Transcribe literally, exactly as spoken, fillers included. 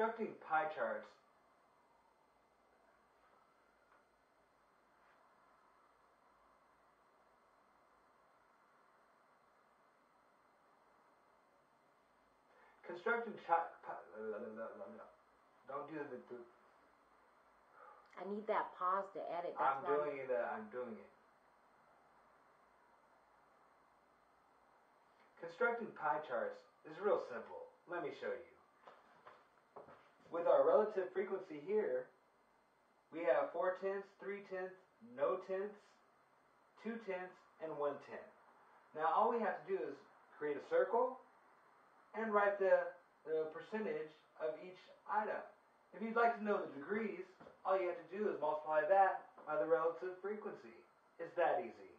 constructing pie charts. Constructing pi, pi, don't do the, the. I need that pause to edit. That's I'm doing it. Uh, I'm doing it. Constructing pie charts is real simple. Let me show you. With our relative frequency here, we have four tenths, three tenths, no tenths, two tenths, and one tenth. Now all we have to do is create a circle and write the, the percentage of each item. If you'd like to know the degrees, all you have to do is multiply that by the relative frequency. It's that easy.